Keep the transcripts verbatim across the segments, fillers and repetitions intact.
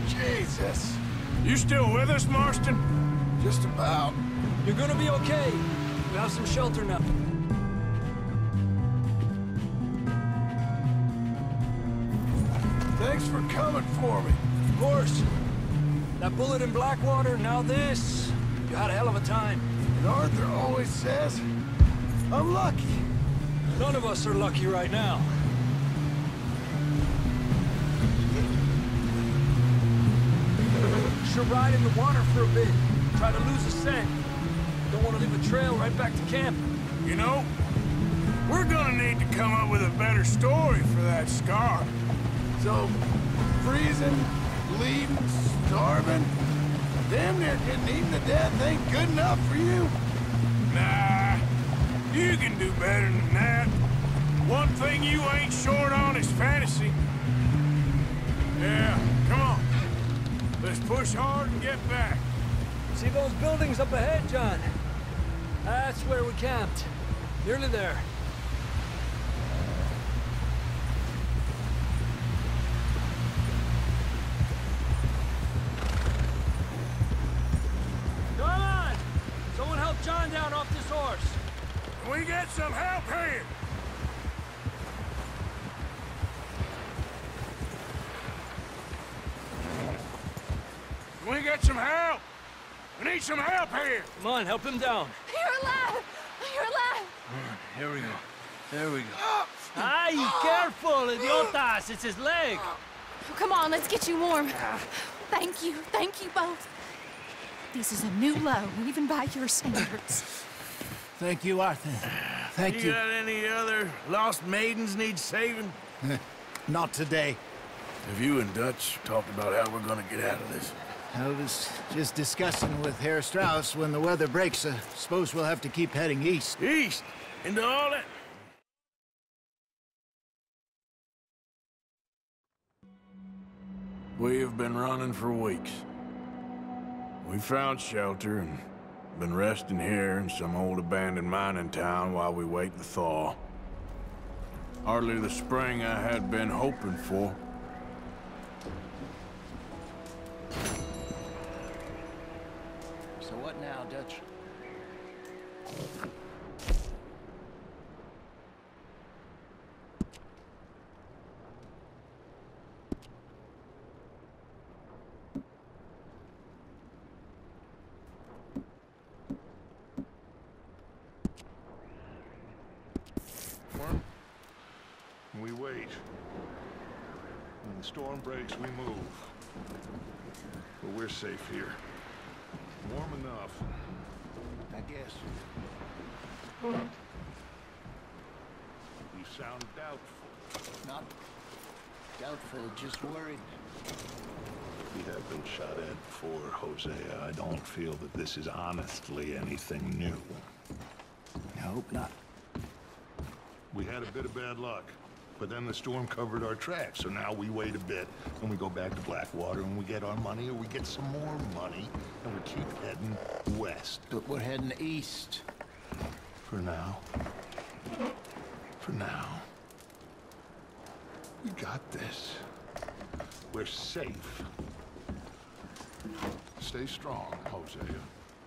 Jesus! You still with us, Marston? Just about. You're gonna be okay. We have some shelter now. Thanks for coming for me. Of course. That bullet in Blackwater, now this. You had a hell of a time. And Arthur always says, I'm lucky. None of us are lucky right now. Should ride in the water for a bit. Try to lose a scent. Don't want to leave a trail right back to camp. You know, we're gonna need to come up with a better story for that scar. So, freezing, bleeding, starving, damn near getting eaten to death ain't good enough for you? Nah, you can do better than that. One thing you ain't short on is fantasy. Yeah, come on. Let's push hard and get back. See those buildings up ahead, John? That's where we camped. Nearly there. Come on! Someone help John down off this horse. Can we get some help here? Can we get some help? We need some help here! Come on, help him down. You're alive! You're alive! Here we go. There we go. Ay, careful, idiotas! It's his leg! Oh, come on, let's get you warm. Thank you, thank you both. This is a new low, even by your standards. Thank you, Arthur. Thank you. You got any other lost maidens need saving? Not today. Have you and Dutch talked about how we're gonna get out of this? I was just discussing with Herr Strauss when the weather breaks. I suppose we'll have to keep heading east. East? Into all that? We have been running for weeks. We found shelter and been resting here in some old abandoned mining town while we wait the thaw. Hardly the spring I had been hoping for. So what now, Dutch? Warm. We wait. When the storm breaks, we move. But we're safe here. Warm enough. I guess. You sound doubtful. Not doubtful, just worried. We have been shot at before, Hosea. I don't feel that this is honestly anything new. I hope not. We had a bit of bad luck, but then the storm covered our tracks, so now we wait a bit, and we go back to Blackwater, and we get our money, or we get some more money, and we keep heading west. But we're heading east. For now. For now. We got this. We're safe. Stay strong, Hosea.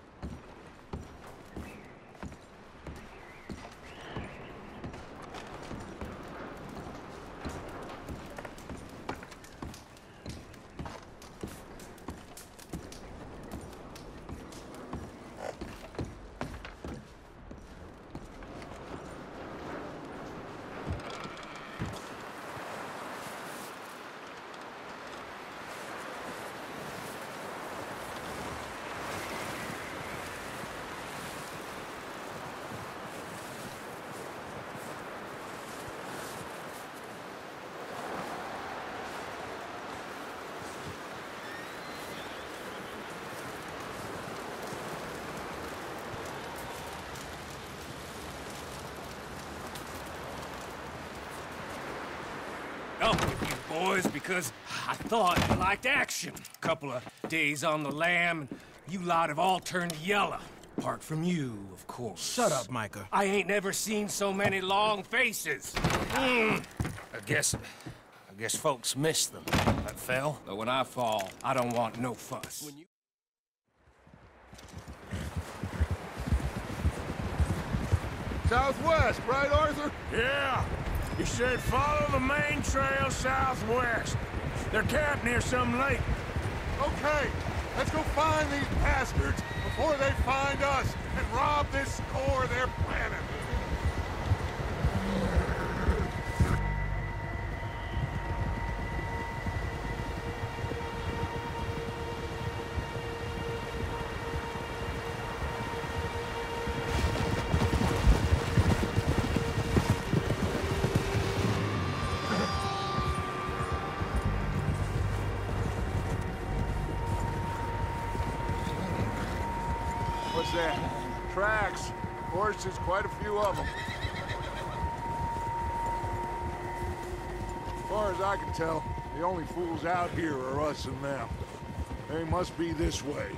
Up with you boys because I thought you liked action. Couple of days on the lam, you lot have all turned yellow. Apart from you, of course. Shut up, Micah. I ain't never seen so many long faces. Mm. I guess, I Guess folks miss them. That fell. But when I fall, I don't want no fuss. When you... Southwest, right, Arthur? Yeah. He said follow the main trail southwest. They're camped near some lake. Okay, let's go find these bastards before they find us and rob this core they're planning. What's that? Tracks. Horses, quite a few of them. As far as I can tell, the only fools out here are us and them. They must be this way.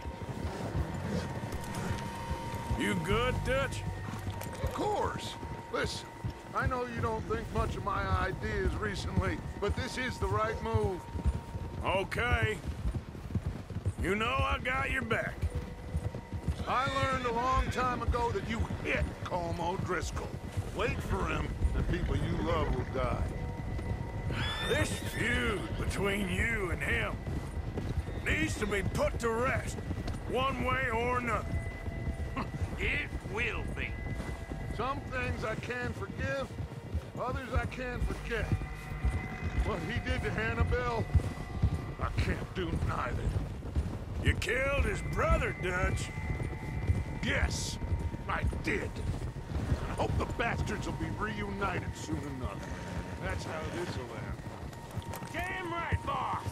You good, Dutch? Of course. Listen, I know you don't think much of my ideas recently, but this is the right move. Okay. You know I got your back. I learned a long time ago that you hit Colm O'Driscoll. Wait for him, and people you love will die. This feud between you and him needs to be put to rest, one way or another. It will be. Some things I can forgive, others I can't forget. What he did to Hannibal, I can't do neither. You killed his brother, Dutch. Yes, I did. I hope the bastards will be reunited soon enough. That's how this'll end. Damn right, boss!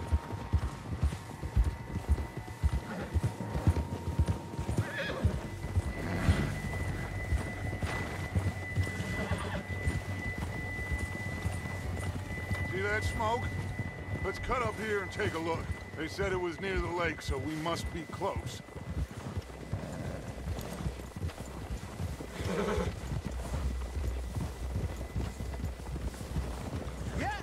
See that smoke? Let's cut up here and take a look. They said it was near the lake, so we must be close. Yeah!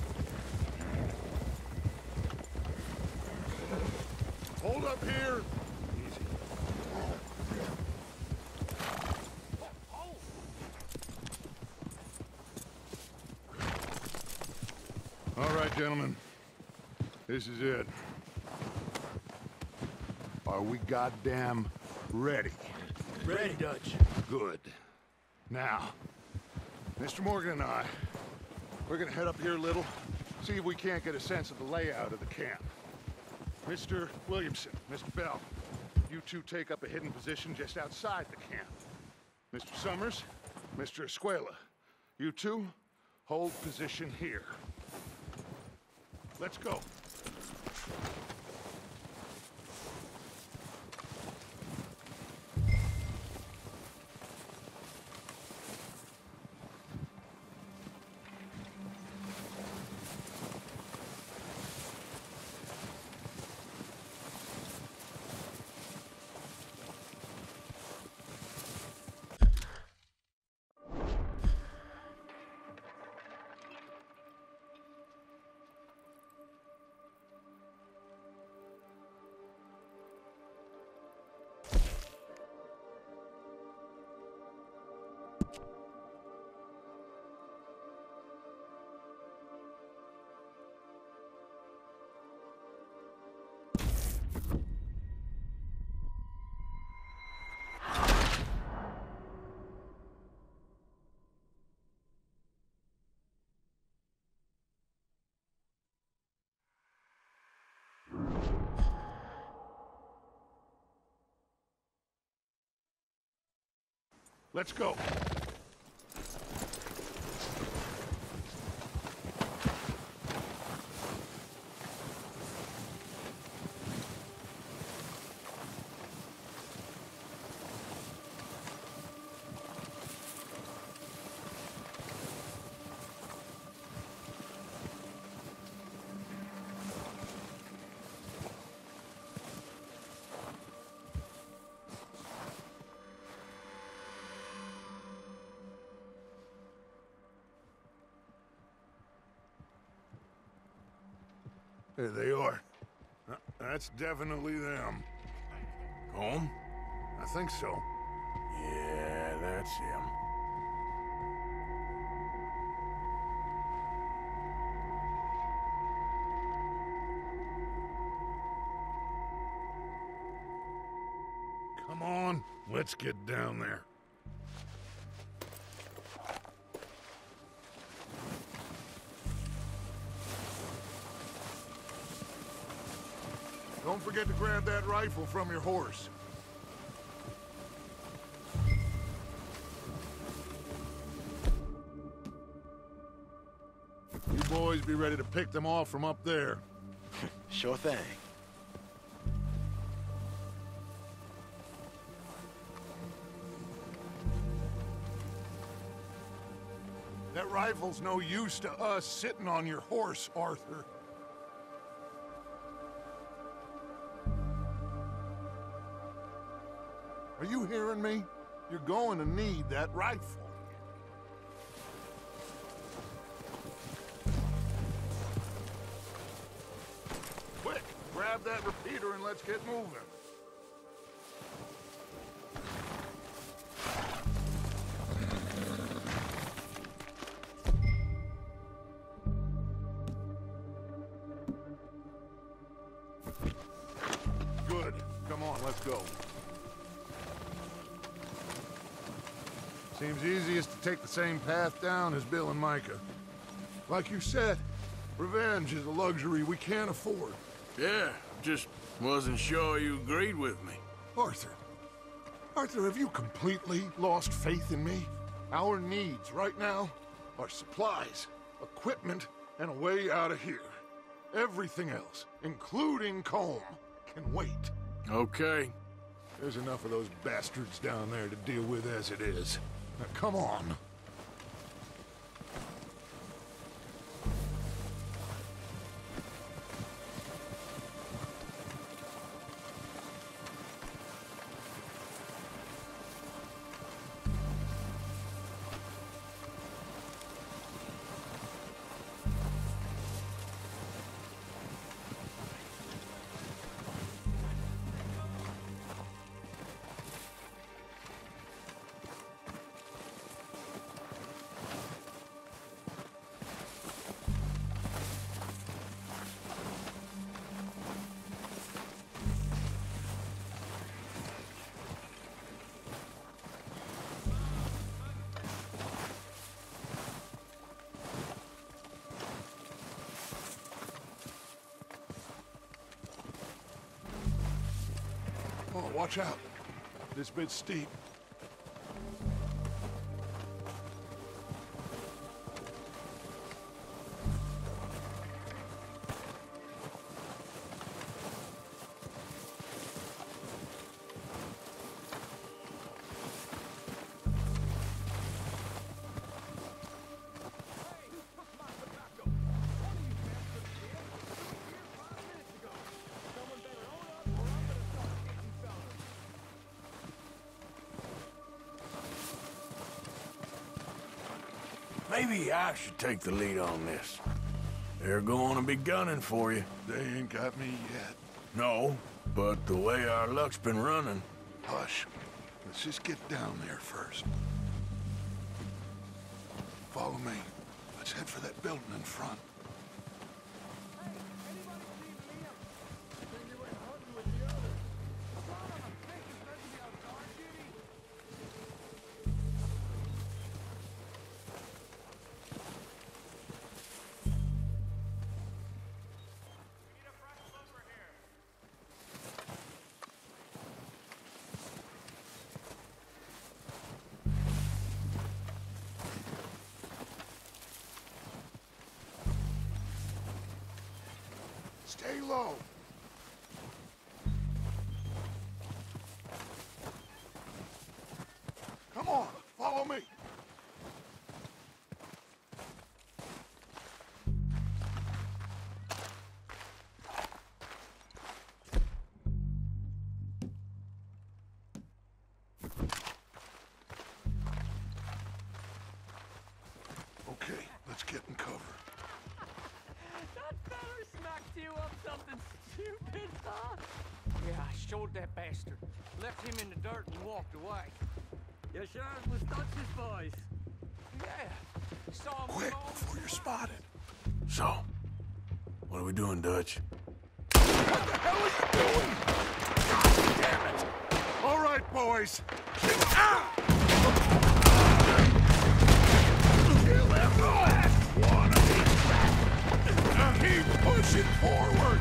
Hold up here. Easy. All right, gentlemen. This is it. Are we goddamn ready? Ready, Dutch. Good. Now, Mister Morgan and I, we're gonna head up here a little, see if we can't get a sense of the layout of the camp. Mister Williamson, Mister Bell, you two take up a hidden position just outside the camp. Mister Summers, Mister Escuela, you two hold position here. Let's go. Let's go. There they are. Uh, That's definitely them. Home? I think so. Yeah, that's him. Come on, let's get down there. Don't forget to grab that rifle from your horse. You boys be ready to pick them off from up there. Sure thing. That rifle's no use to us sitting on your horse, Arthur. Are you hearing me? You're going to need that rifle. Quick, grab that repeater and let's get moving. Good. Come on, let's go. Seems easiest to take the same path down as Bill and Micah. Like you said, revenge is a luxury we can't afford. Yeah, just wasn't sure you agreed with me. Arthur. Arthur, have you completely lost faith in me? Our needs right now are supplies, equipment, and a way out of here. Everything else, including Colm, can wait. Okay. There's enough of those bastards down there to deal with as it is. Now, come on. Oh, watch out. This bit's steep. Maybe I should take the lead on this. They're going to be gunning for you. They ain't got me yet. No, but the way our luck's been running... Hush. Let's just get down there first. Follow me. Let's head for that building in front. Stay low. Come on, follow me. Okay, let's get in cover. That feller smacked you up Yeah, I showed that bastard. Left him in the dirt and walked away. You sure it was Dutch's boys? Yeah. Saw him Quick, alone. before you're spotted. So, what are we doing, Dutch? What the hell are you doing? God damn it! All right, boys. Ah! Kill every last one of these bastards. Keep pushing forward.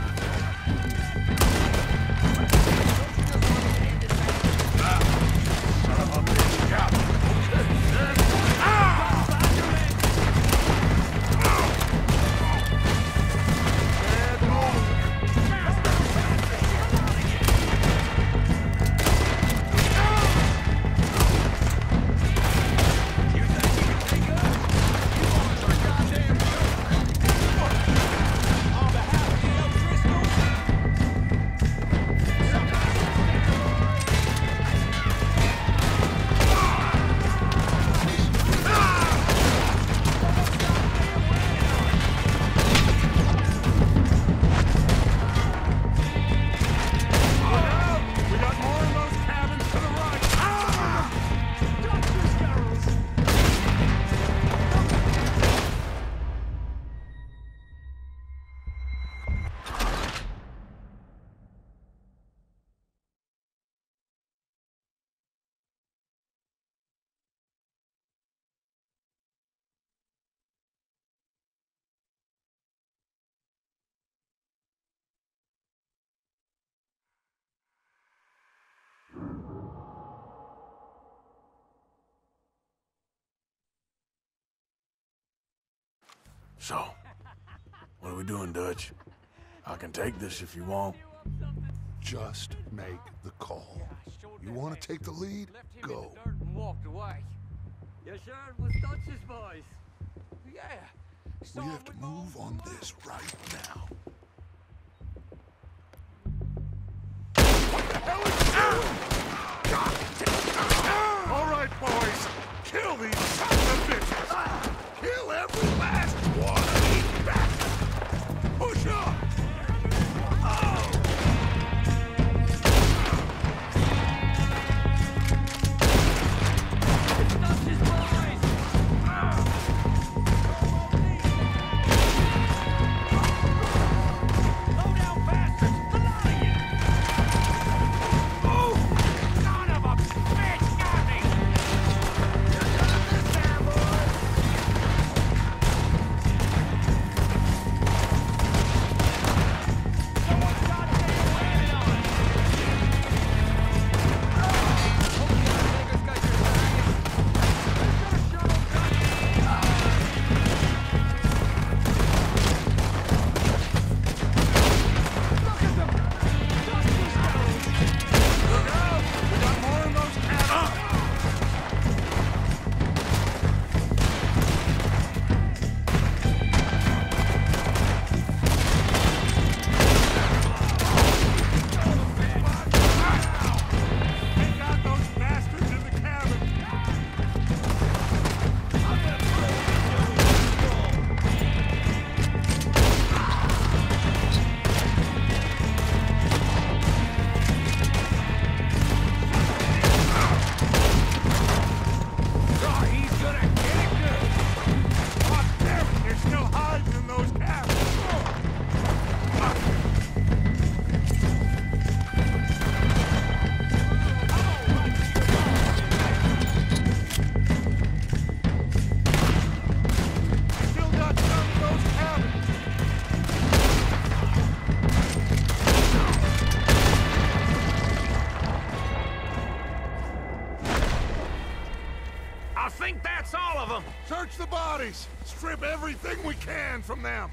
Son of a bitch, yeah. So, what are we doing, Dutch? I can take this if you want. Just make the call. You want to take the lead? Go. Left him in the dirt and walked away. You sure it was Dutch's boys? Yeah. Saw We him have to with move both on of them. this right now. All right, boys. Kill these sons of bitches. Kill every last one of these bastards. Push up. Oh. It's Dutch's boys! Low down bastards! The lot of you! Oh! Son of a bitch! Got me! You got this there, boys! Someone's goddamn landed on it! Hope you guys got your baggage. I think that's all of them. Search the bodies. Strip everything we can from them.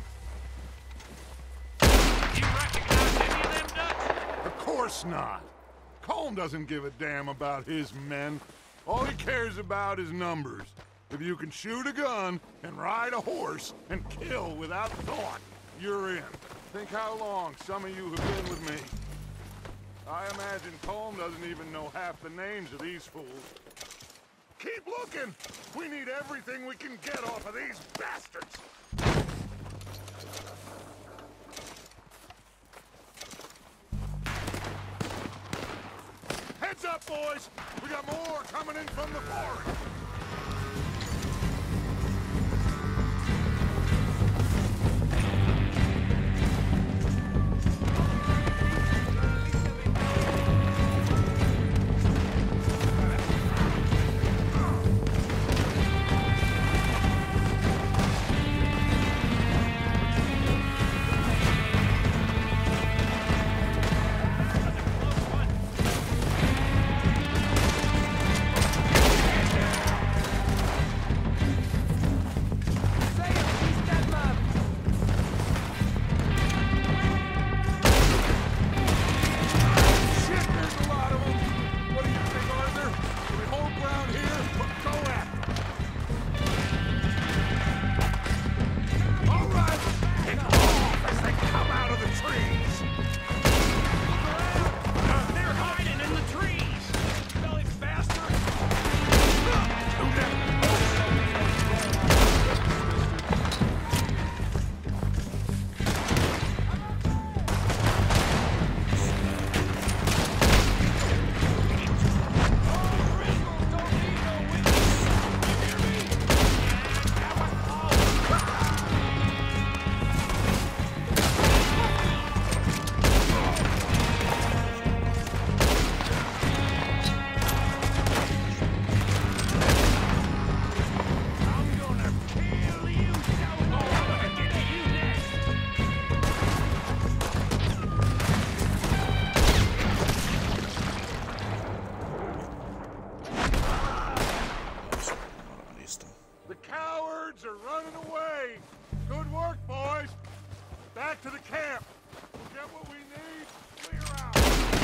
You recognize any of them, Dutch? Of course not. Colm doesn't give a damn about his men. All he cares about is numbers. If you can shoot a gun and ride a horse and kill without thought, you're in. Think how long some of you have been with me. I imagine Colm doesn't even know half the names of these fools. Keep looking! We need everything we can get off of these bastards! up, boys! We got more coming in from the forest! to the camp. We'll get what we need. Clear out.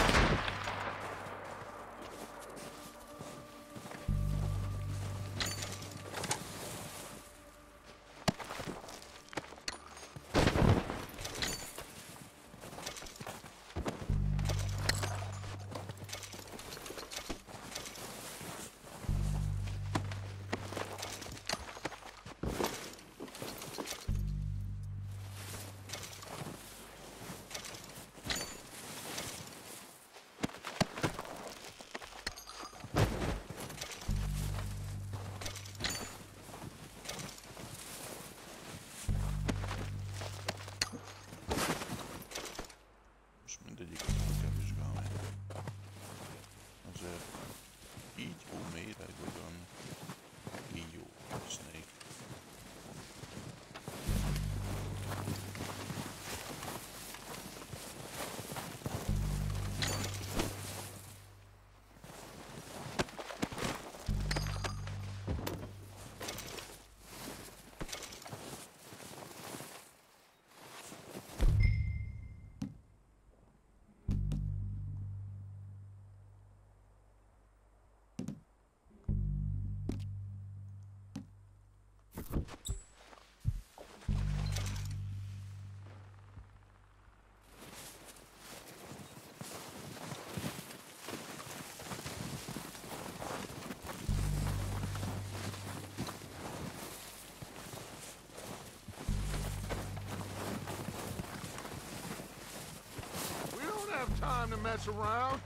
Time to mess around.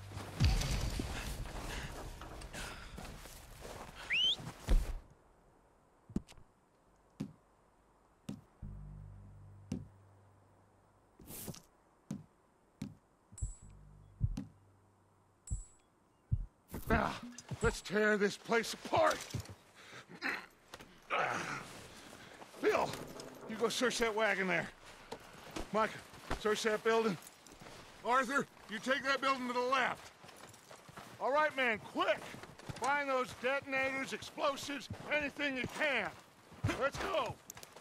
Now, let's tear this place apart. Bill, you go search that wagon there. Mike, search that building. Arthur, you take that building to the left. All right, man, quick! Find those detonators, explosives, anything you can. Let's go!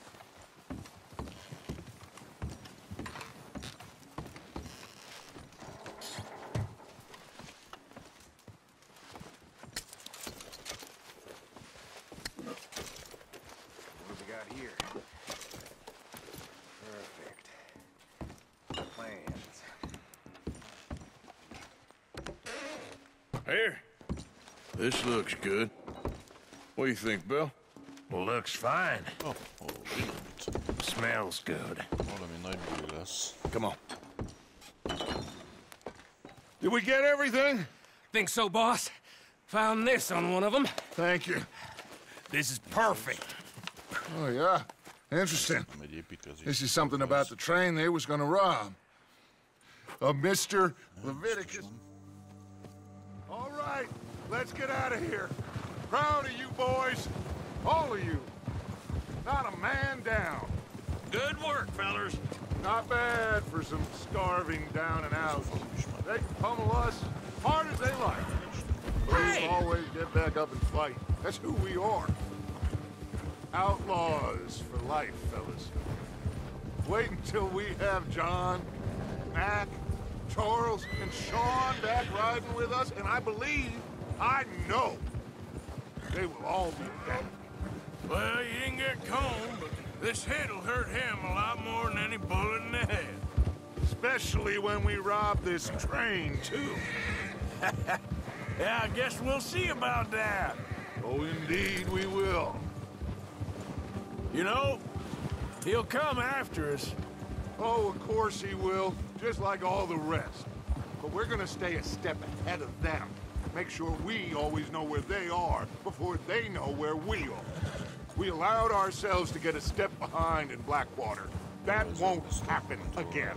What do we got here? Perfect. Plans. Here. This looks good. What do you think, Bill? Looks fine. Oh, oh, brilliant. Smells good. Olemme näin. Come on. Did we get everything? Think so, boss? Found this on one of them. Thank you. This is perfect. Oh, yeah? Interesting. This is something about the train they was gonna rob. Of Mister Leviticus. All right, let's get out of here. Proud of you boys. All of you. Not a man down. Good work, fellers. Not bad for some starving down and out. They can pummel us hard as they like. Hey! We'll always get back up and fight. That's who we are. Outlaws for life, fellas. Wait until we have John, Mac, Charles, and Sean back riding with us, and I believe, I know, they will all be dead. Well, you didn't get Cone, but this hit'll hurt him a lot more than any bullet in the head. Especially when we rob this train, too. Yeah, I guess we'll see about that. Oh, indeed we will. You know, he'll come after us. Oh, of course he will, just like all the rest. But we're gonna stay a step ahead of them. Make sure we always know where they are before they know where we are. We allowed ourselves to get a step behind in Blackwater. That won't happen again.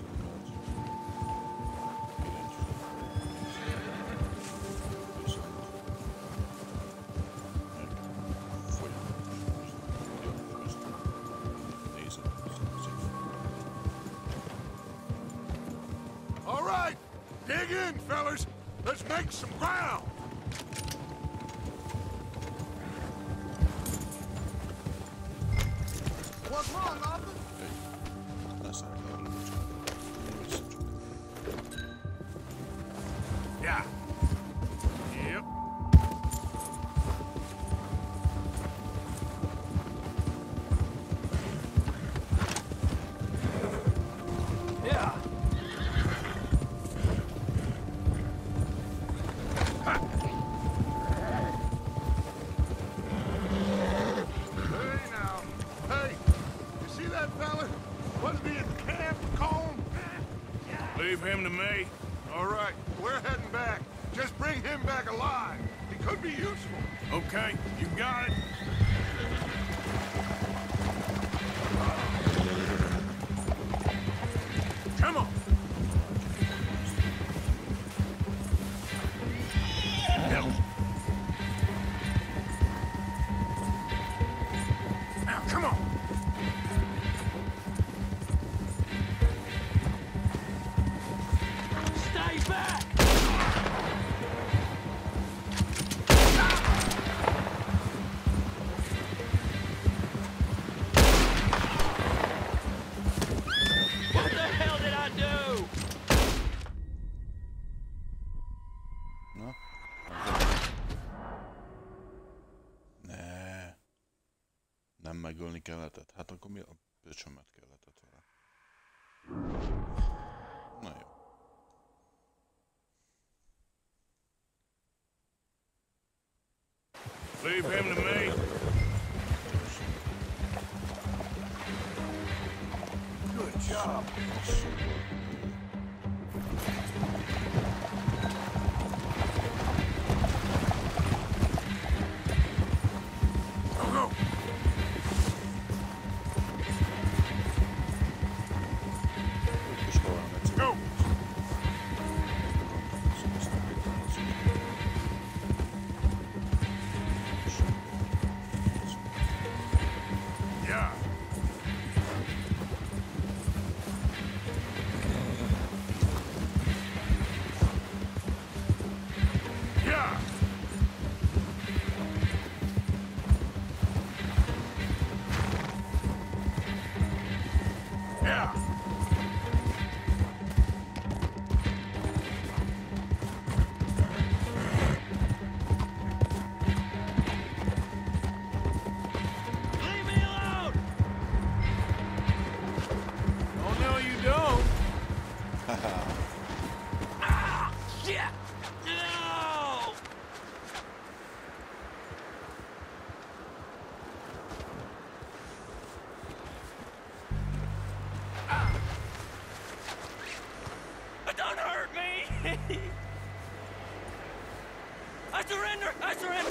All right, dig in, fellas. Let's make some ground. What's wrong, Arthur? Yeah. Yep. Yeah. Hey now. Hey, you see that fella? Wasn't he in camp, Cone? Leave him to me. All right, we're heading back. Just bring him back alive. He could be useful. Okay, you got it. Come on. Help. Now, come on. Stay back! What the hell did I do? No. Ne. Nem megölni kelletett. Hát akkor mi a pöcsömet kelletett vele? Na jó. Leave him to me. Good job. Go, go. Go. Yeah. Yeah. Yeah. Leave me alone! Oh, no, you don't. Ah! Shit! No! Ah! Don't hurt me! surrender! I surrender!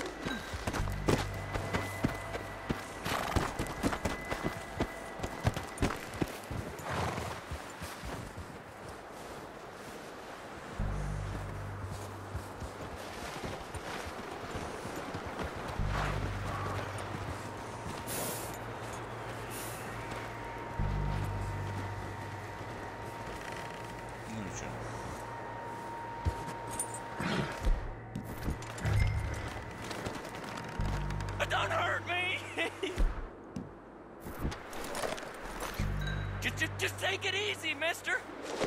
Don't hurt me! just, just, just take it easy, mister!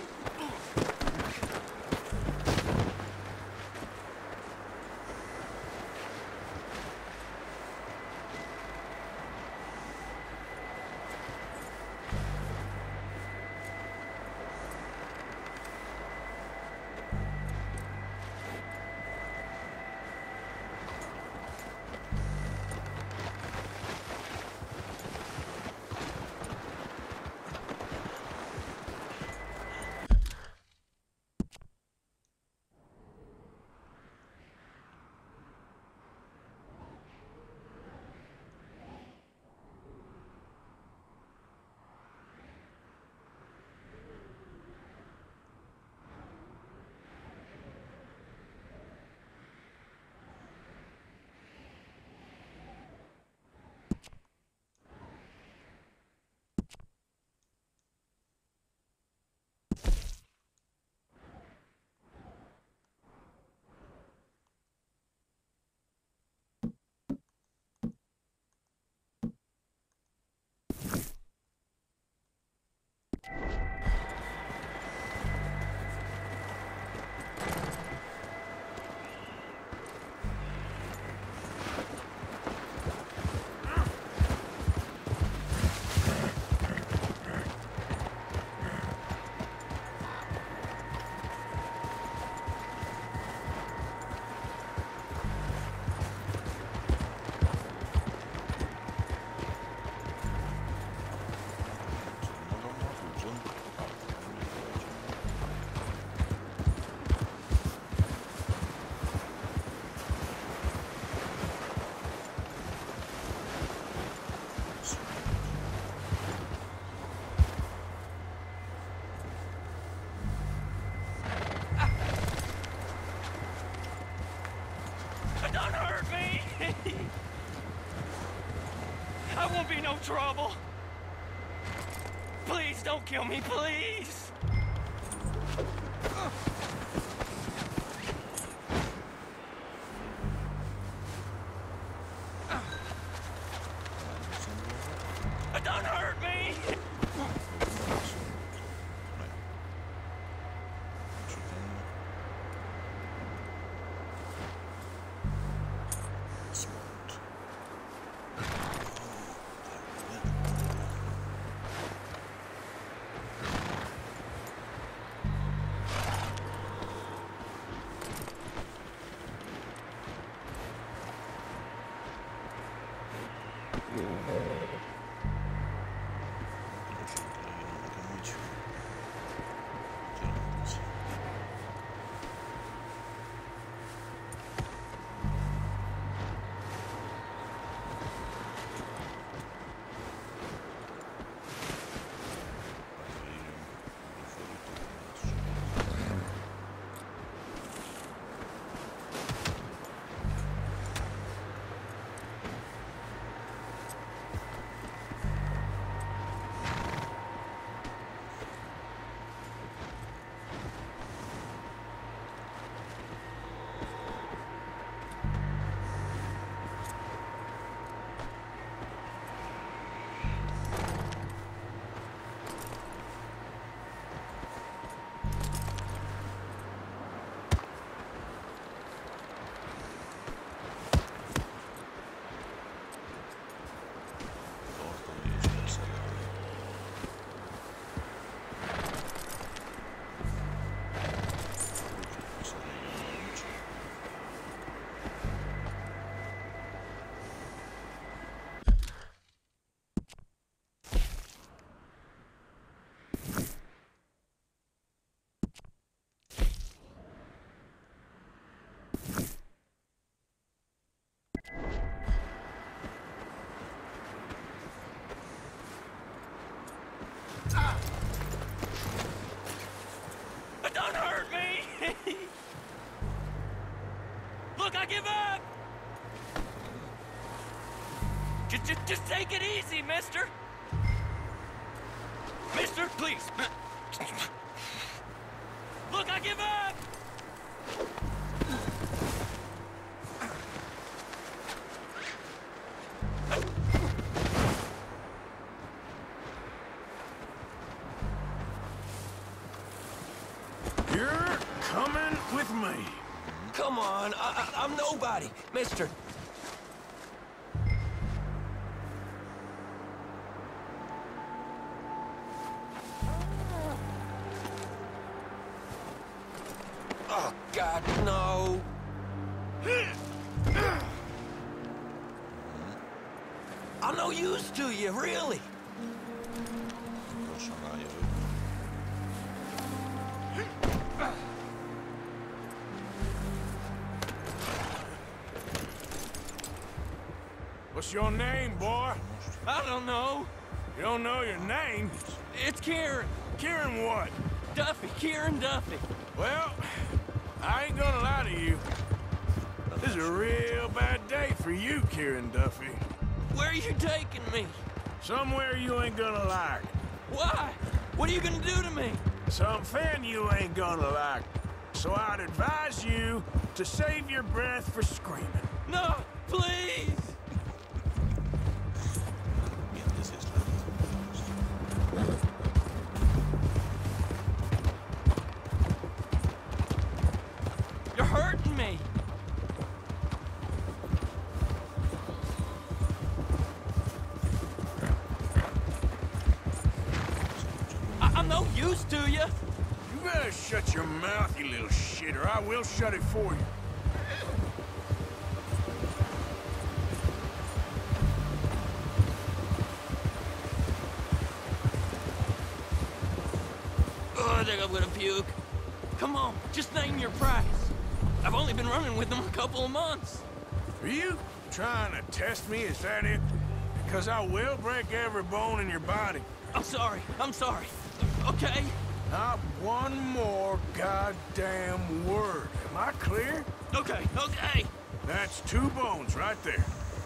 Don't hurt me! I won't be no trouble. Please don't kill me, please! Don't hurt me! Just take it easy, mister. Mister, please. Look, I give up! You're coming with me. Come on, I, I, I'm nobody, mister. Oh, God, no. I'm no use to you, really. Gyorsan rájövök. What's your name, boy? I don't know. You don't know your name? It's Kieran. Kieran what? Duffy, Kieran Duffy. Well, I ain't gonna lie to you. This is a real bad day for you, Kieran Duffy. Where are you taking me? Somewhere you ain't gonna like. Why? What are you gonna do to me? Something you ain't gonna like. So I'd advise you to save your breath for screaming. No, please! Milyen nézést lehet? You're hurting me. I I'm no use to you. You better shut your mouth, you little shit, or I will shut it for you. Oh, I think I'm gonna puke. Come on, just name your price. I've only been running with them a couple of months. Are you trying to test me? Is that it? Because I will break every bone in your body. I'm sorry, I'm sorry. Okay? Not one more goddamn word. Am I clear? Okay, okay. That's two bones right there.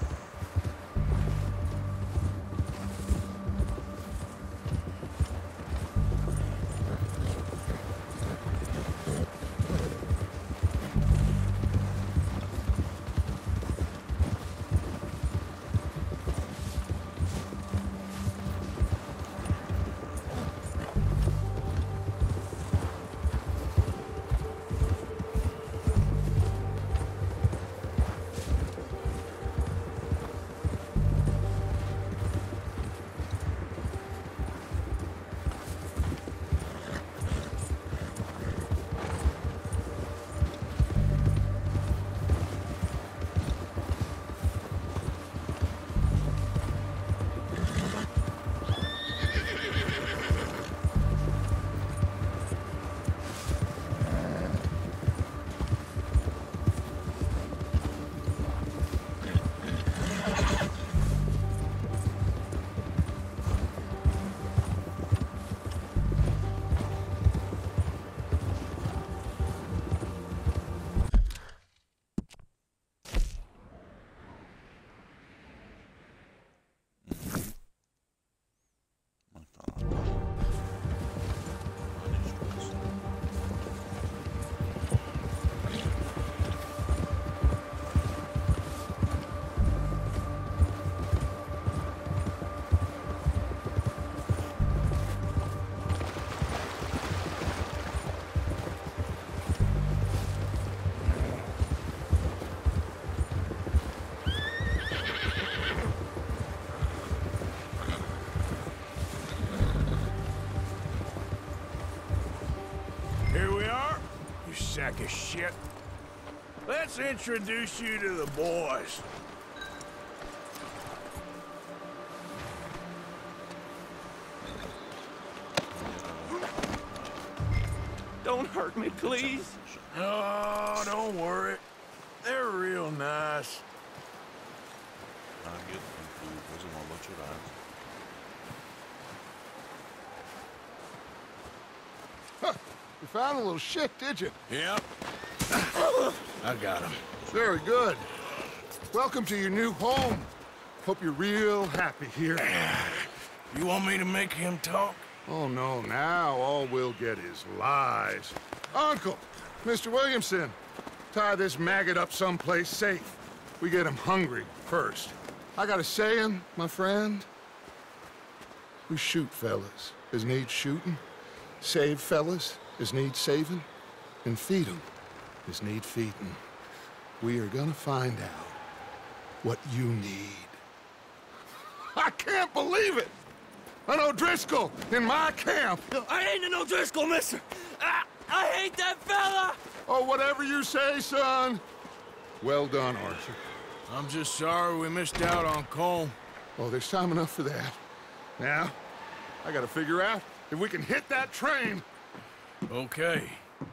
Sack of shit. Let's introduce you to the boys. Don't hurt me, please. Oh, don't worry. They're real nice. Rágjöd, hogy hozom a vacsorát. Huh. You found a little shit, did you? Yep. I got him. Very good. Welcome to your new home. Hope you're real happy here. You want me to make him talk? Oh, no, now all we'll get is lies. Uncle, Mister Williamson, tie this maggot up someplace safe. We get him hungry first. I got a saying, my friend. We shoot fellas as need shooting, save fellas as need saving, and feed 'em as need feeding. We are gonna find out what you need. I can't believe it! An O'Driscoll in my camp! I ain't an O'Driscoll, mister! I, I hate that fella! Oh, whatever you say, son. Well done, Arthur. I'm just sorry we missed out on Colm. Oh, there's time enough for that. Now, I gotta figure out if we can hit that train. Okay.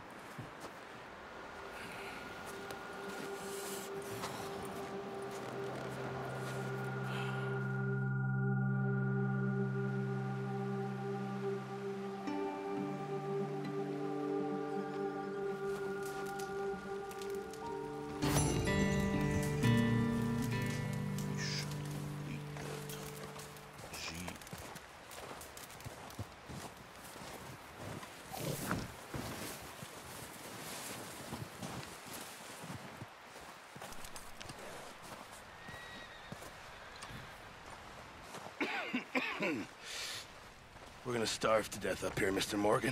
We're gonna starve to death up here, Mister Morgan.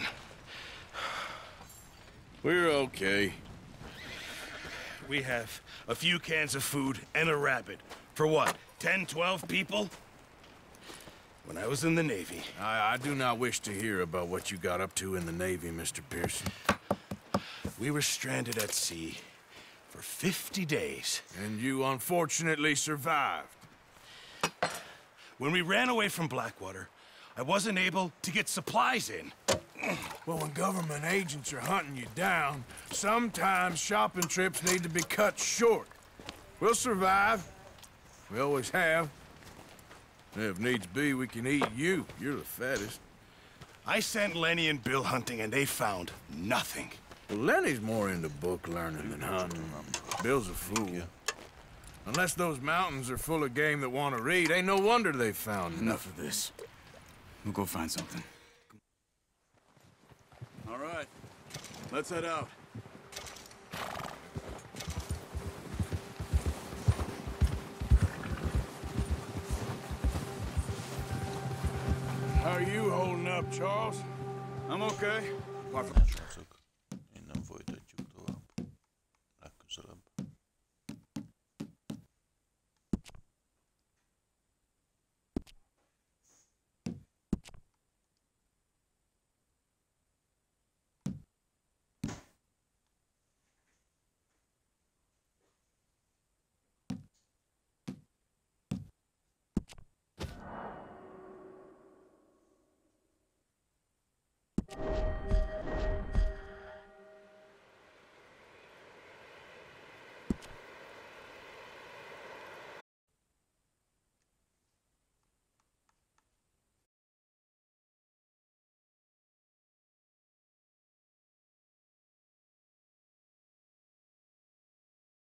We're okay. We have a few cans of food and a rabbit. For what, ten, twelve people? When I was in the Navy... I, I do not wish to hear about what you got up to in the Navy, Mister Pearson. We were stranded at sea for fifty days. And you unfortunately survived. When we ran away from Blackwater, I wasn't able to get supplies in. Well, when government agents are hunting you down, sometimes shopping trips need to be cut short. We'll survive. We always have. If needs be, we can eat you. You're the fattest. I sent Lenny and Bill hunting, and they found nothing. Well, Lenny's more into book learning than hunting. Bill's a fool. Unless those mountains are full of game that want to read, ain't no wonder they found Enough of this. We'll go find something. All right. Let's head out. How are you holding up, Charles? I'm okay. Apart from...